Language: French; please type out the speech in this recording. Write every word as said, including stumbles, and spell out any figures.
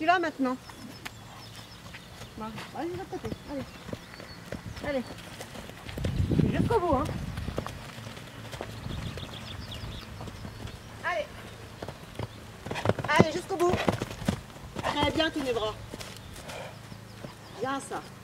Tu l'as maintenant. Bon, allez, de l'autre côté. Allez. Allez. Jusqu'au bout, hein. Allez. Allez, jusqu'au bout. Très bien, tous les bras. Bien ça.